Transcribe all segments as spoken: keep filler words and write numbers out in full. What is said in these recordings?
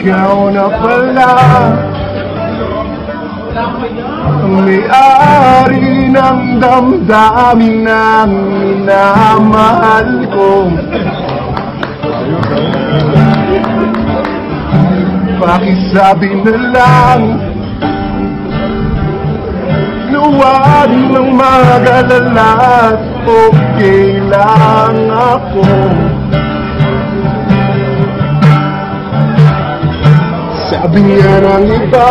ikaw na pala ang may-ari ng damdamin ng minamahal ko. Pakisabi na lang na huwag nang mag-alala at okay lang ako. Sabi nga ng iba,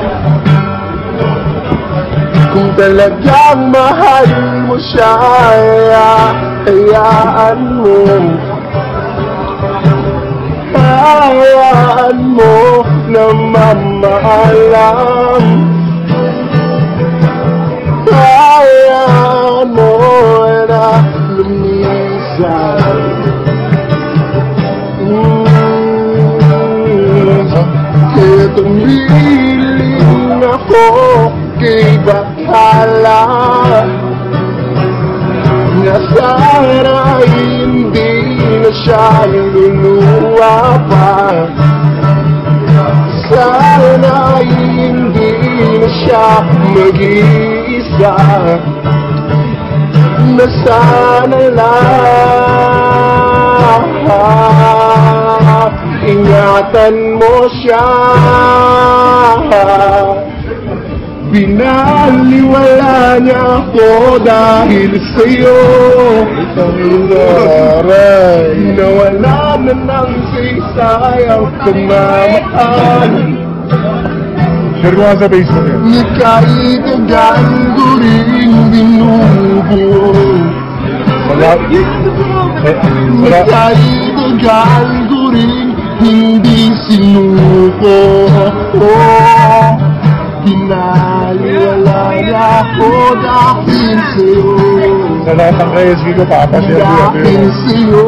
kung talagang mahal mo siya, hayaan mo, hayaan mo na mamaalam, hayaan mo na lumisan. Kaya tumiling ako kay bakala na sana hindi na siya luluwa pa. Sana hindi na siya mag-iisa, na sana lang ingatan mo siya. Binaliwala niya ako dahil sa'yo. Nawala na ng sayang pagmamahal. Share ko nga sa Facebook yan. Nagkaitagal ko rin binubuo. Wala. Nagkaitagal ko rin hindi sinuko. Oh, binaliwala niya ako dahil sa'yo. Sa lahat ng K S V ko, papashare ko yan. Dahil sa'yo.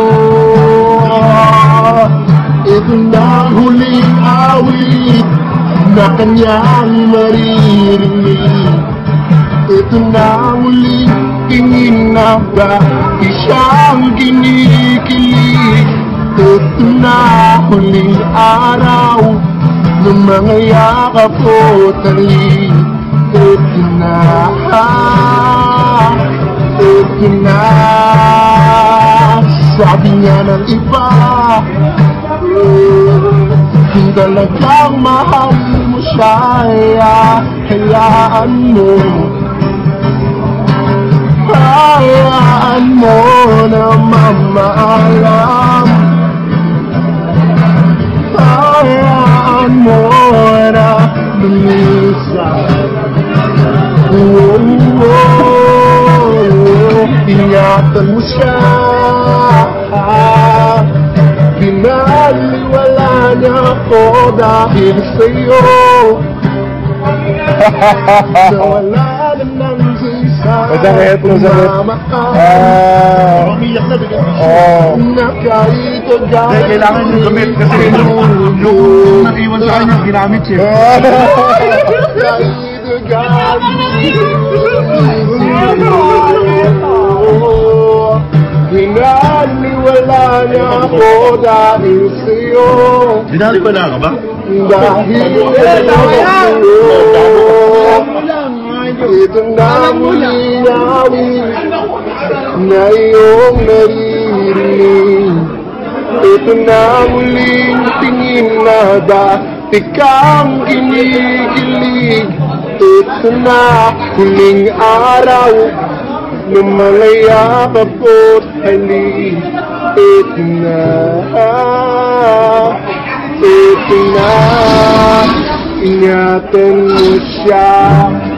Ito na huling awit na kanyang maririnig. Ito na huling tingin na ba siyang kinikilig. Ito na huling araw ng mga yakap o tali. Ito na, ito na. Sabi nga ng iba, kung talagang mahal mo siya, hayaan mo, hayaan mo na mamaalam, hayaan mo na lumisan. Oh, oh, oh, ingatan mo siya. Binaliwala niya ako dahil sa'yo. Nawala na ng sisa pagmamahal. Ah, umiyak na bigyan. Oo. Nakaitagal. Hindi, kailangan yung gamit kasi yung yung nag-iwan sa kanya, ginamit siya. Nakaitagal. Binaliwala niya ako dahil sa'yo. Binaliwala ka ba? Dahil sa'yo. Ito na muli awit na iyong naririnig. Ito na muling tingin na dati kang kinikilig. Ito na huling araw ng mga yakap ko't halik. Ito na, ito na, ingatan mo siya.